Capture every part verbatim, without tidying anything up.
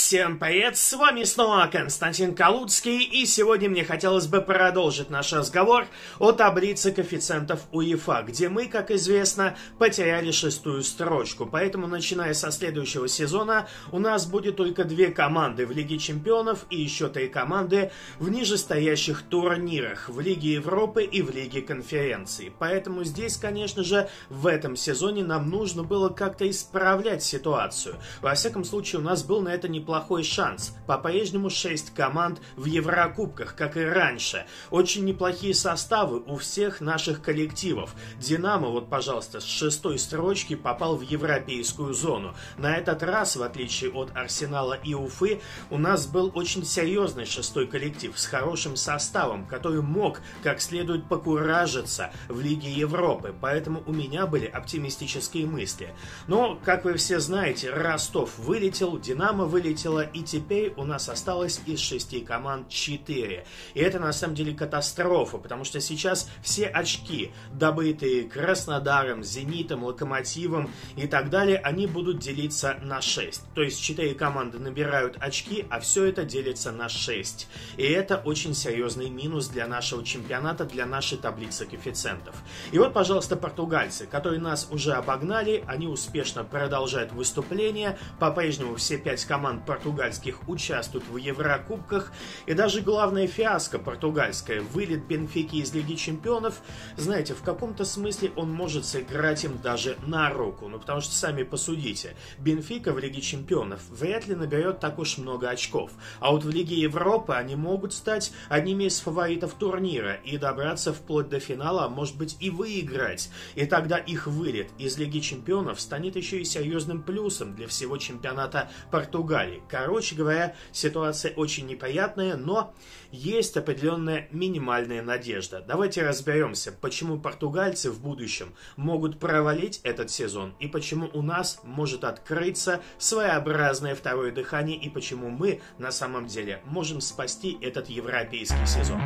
Всем привет, с вами снова Константин Калуцкий, и сегодня мне хотелось бы продолжить наш разговор о таблице коэффициентов УЕФА, где мы, как известно, потеряли шестую строчку, поэтому начиная со следующего сезона у нас будет только две команды в Лиге Чемпионов и еще три команды в нижестоящих турнирах, в Лиге Европы и в Лиге Конференций. Поэтому здесь, конечно же, в этом сезоне нам нужно было как-то исправлять ситуацию. Во всяком случае, у нас был на это неплохой Плохой шанс. По-прежнему шесть команд в Еврокубках, как и раньше. Очень неплохие составы у всех наших коллективов. Динамо, вот, пожалуйста, с шестой строчки попал в европейскую зону. На этот раз, в отличие от Арсенала и Уфы, у нас был очень серьезный шестой коллектив с хорошим составом, который мог как следует покуражиться в Лиге Европы. Поэтому у меня были оптимистические мысли. Но, как вы все знаете, Ростов вылетел, Динамо вылетел, и теперь у нас осталось из шести команд четыре. И это на самом деле катастрофа, потому что сейчас все очки, добытые Краснодаром, Зенитом, Локомотивом и так далее, они будут делиться на шесть. То есть четыре команды набирают очки, а все это делится на шесть. И это очень серьезный минус для нашего чемпионата, для нашей таблицы коэффициентов. И вот, пожалуйста, португальцы, которые нас уже обогнали, они успешно продолжают выступление. По-прежнему все пять команд португальских участвуют в Еврокубках, и даже главная фиаско португальская, вылет Бенфики из Лиги Чемпионов, знаете, в каком-то смысле он может сыграть им даже на руку, ну потому что сами посудите, Бенфика в Лиге Чемпионов вряд ли наберет так уж много очков, а вот в Лиге Европы они могут стать одними из фаворитов турнира и добраться вплоть до финала, а может быть и выиграть, и тогда их вылет из Лиги Чемпионов станет еще и серьезным плюсом для всего чемпионата Португалии. Короче говоря, ситуация очень неприятная, но есть определенная минимальная надежда. Давайте разберемся, почему португальцы в будущем могут провалить этот сезон, и почему у нас может открыться своеобразное второе дыхание, и почему мы на самом деле можем спасти этот европейский сезон.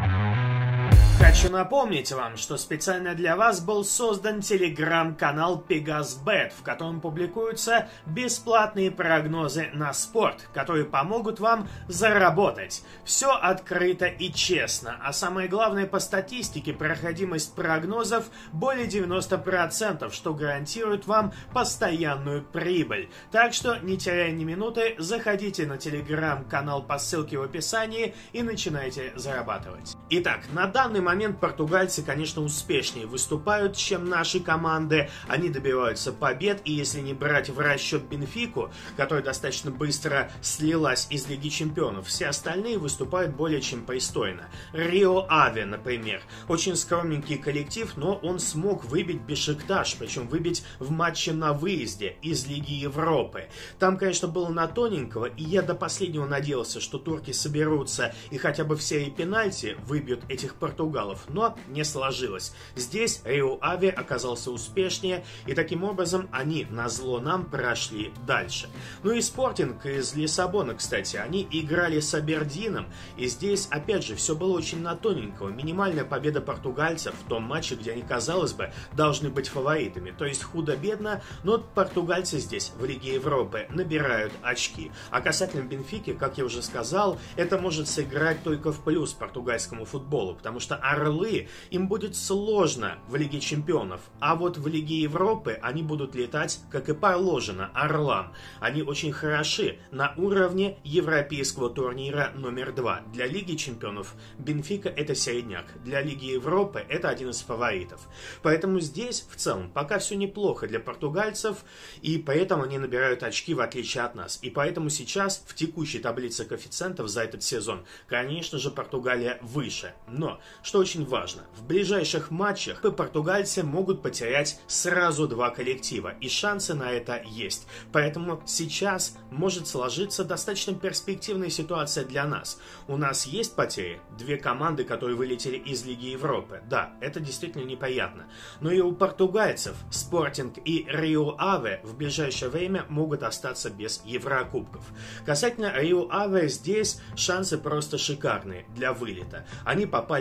Хочу напомнить вам, что специально для вас был создан телеграм-канал PegasBet, в котором публикуются бесплатные прогнозы на спорт, которые помогут вам заработать. Все открыто и честно, а самое главное, по статистике проходимость прогнозов более девяноста процентов, что гарантирует вам постоянную прибыль. Так что, не теряя ни минуты, заходите на телеграм-канал по ссылке в описании и начинайте зарабатывать. Итак, на данный момент момент португальцы, конечно, успешнее выступают, чем наши команды. Они добиваются побед, и если не брать в расчет Бенфику, которая достаточно быстро слилась из Лиги Чемпионов, все остальные выступают более чем пристойно. Рио Аве, например, очень скромненький коллектив, но он смог выбить Бешикташ, причем выбить в матче на выезде из Лиги Европы. Там, конечно, было на тоненького, и я до последнего надеялся, что турки соберутся и хотя бы в серии пенальти выбьют этих португалов. Но не сложилось. Здесь Рио Аве оказался успешнее, и таким образом они назло нам прошли дальше. Ну и Спортинг из Лиссабона, кстати, они играли с Абердином, и здесь, опять же, все было очень на тоненького. Минимальная победа португальцев в том матче, где они, казалось бы, должны быть фаворитами. То есть худо-бедно, но португальцы здесь, в Лиге Европы, набирают очки. А касательно Бенфики, как я уже сказал, это может сыграть только в плюс португальскому футболу, потому что Орлы, им будет сложно в Лиге Чемпионов, а вот в Лиге Европы они будут летать, как и положено, Орлам. Они очень хороши на уровне европейского турнира номер два. Для Лиги Чемпионов Бенфика это середняк, для Лиги Европы это один из фаворитов. Поэтому здесь в целом пока все неплохо для португальцев, и поэтому они набирают очки в отличие от нас. И поэтому сейчас в текущей таблице коэффициентов за этот сезон, конечно же, Португалия выше. Но, что очень важно, в ближайших матчах португальцы могут потерять сразу два коллектива, и шансы на это есть. Поэтому сейчас может сложиться достаточно перспективная ситуация для нас. У нас есть потери, две команды, которые вылетели из Лиги Европы. Да, это действительно неприятно. Но и у португальцев Спортинг и Рио Аве в ближайшее время могут остаться без Еврокубков. Касательно Рио Аве, здесь шансы просто шикарные для вылета. Они попали на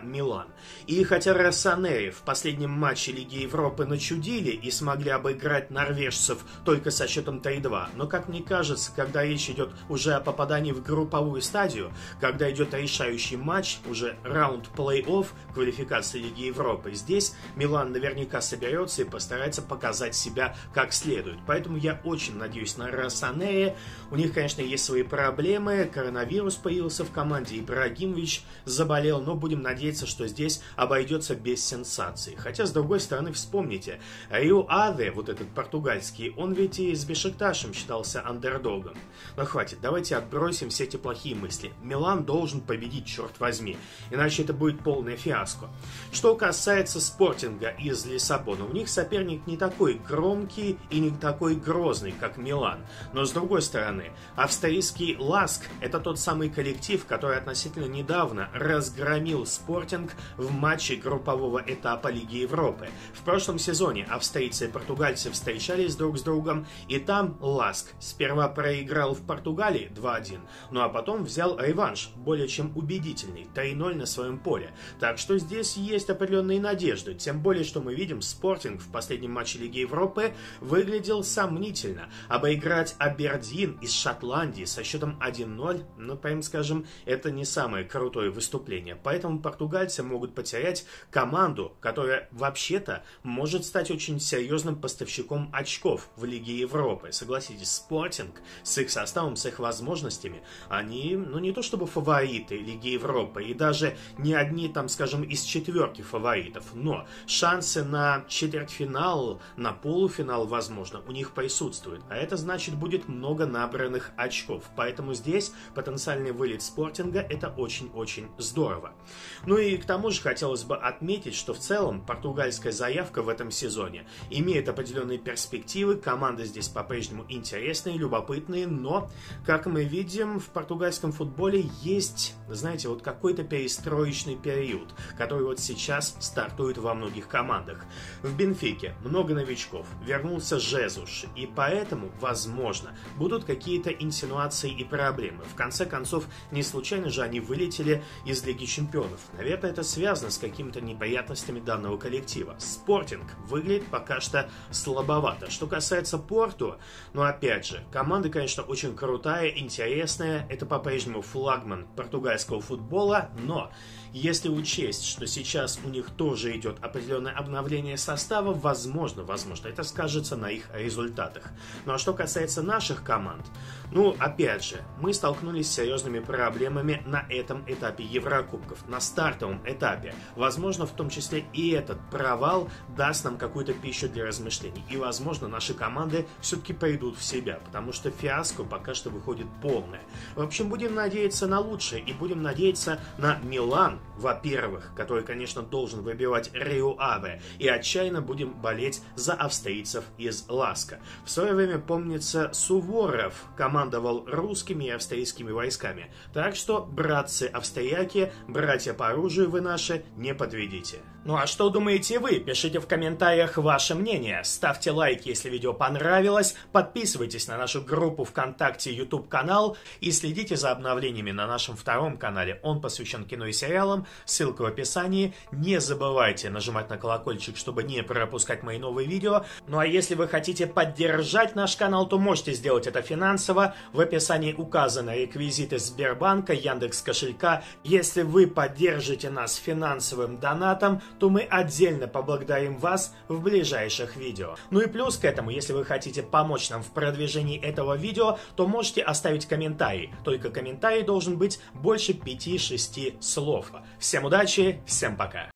Милан. И хотя Россонери в последнем матче Лиги Европы начудили и смогли обыграть норвежцев только со счетом три-два, но, как мне кажется, когда речь идет уже о попадании в групповую стадию, когда идет решающий матч, уже раунд плей-офф квалификации Лиги Европы, здесь Милан наверняка соберется и постарается показать себя как следует. Поэтому я очень надеюсь на Россонери. У них, конечно, есть свои проблемы, коронавирус появился в команде, Ибрагимович заболел, но будем надеяться, что здесь обойдется без сенсаций. Хотя, с другой стороны, вспомните, Риу Аве, вот этот португальский, он ведь и с Бешикташем считался андердогом. Но хватит, давайте отбросим все эти плохие мысли. Милан должен победить, черт возьми, иначе это будет полное фиаско. Что касается Спортинга из Лиссабона, у них соперник не такой громкий и не такой грозный, как Милан. Но, с другой стороны, австрийский Ласк – это тот самый коллектив, который относительно недавно разгромил Спортинг в матче группового этапа Лиги Европы. В прошлом сезоне австрийцы и португальцы встречались друг с другом, и там Ласк сперва проиграл в Португалии два-один, ну а потом взял реванш, более чем убедительный, три-ноль на своем поле. Так что здесь есть определенные надежды, тем более, что мы видим, Спортинг в последнем матче Лиги Европы выглядел сомнительно. Обыграть Абердин из Шотландии со счетом один-ноль, ну, прям скажем, это не самое крутое выступление. Поэтому португальцы могут потерять команду, которая вообще-то может стать очень серьезным поставщиком очков в Лиге Европы. Согласитесь, Спортинг с их составом, с их возможностями, они, ну, не то чтобы фавориты Лиги Европы, и даже не одни, там, скажем, из четверки фаворитов, но шансы на четвертьфинал, на полуфинал, возможно, у них присутствуют. А это значит, будет много набранных очков. Поэтому здесь потенциальный вылет Спортинга – это очень-очень здорово. Ну и к тому же хотелось бы отметить, что в целом португальская заявка в этом сезоне имеет определенные перспективы, команды здесь по-прежнему интересные, любопытные, но, как мы видим, в португальском футболе есть, знаете, вот какой-то перестроечный период, который вот сейчас стартует во многих командах. В Бенфике много новичков, вернулся Жезуш, и поэтому, возможно, будут какие-то инсинуации и проблемы. В конце концов, не случайно же они вылетели из Лиги Чемпионов. Наверное, это связано с какими-то неприятностями данного коллектива. Спортинг выглядит пока что слабовато. Что касается Порту, ну опять же, команда, конечно, очень крутая, интересная. Это по-прежнему флагман португальского футбола, но если учесть, что сейчас у них тоже идет определенное обновление состава, возможно, возможно, это скажется на их результатах. Ну а что касается наших команд, ну, опять же, мы столкнулись с серьезными проблемами на этом этапе Еврокубков, на стартовом этапе. Возможно, в том числе и этот провал даст нам какую-то пищу для размышлений. И, возможно, наши команды все-таки придут в себя, потому что фиаско пока что выходит полное. В общем, будем надеяться на лучшее и будем надеяться на Милан, во-первых, который, конечно, должен выбивать Риу Аве, и отчаянно будем болеть за австрийцев из Ласка. В свое время, помнится, Суворов командовал русскими и австрийскими войсками. Так что, братцы-австрияки, братья по оружию вы наши, не подведите. Ну а что думаете вы? Пишите в комментариях ваше мнение. Ставьте лайки, если видео понравилось. Подписывайтесь на нашу группу ВКонтакте, YouTube канал и следите за обновлениями на нашем втором канале. Он посвящен кино и сериалам. Ссылка в описании. Не забывайте нажимать на колокольчик, чтобы не пропускать мои новые видео. Ну а если вы хотите поддержать наш канал, то можете сделать это финансово. В описании указаны реквизиты Сбербанка, Яндекс.Кошелька. Если вы поддержите нас финансовым донатом, то мы отдельно поблагодарим вас в ближайших видео. Ну и плюс к этому, если вы хотите помочь нам в продвижении этого видео, то можете оставить комментарий. Только комментарий должен быть больше пяти-шести слов. Всем удачи, всем пока!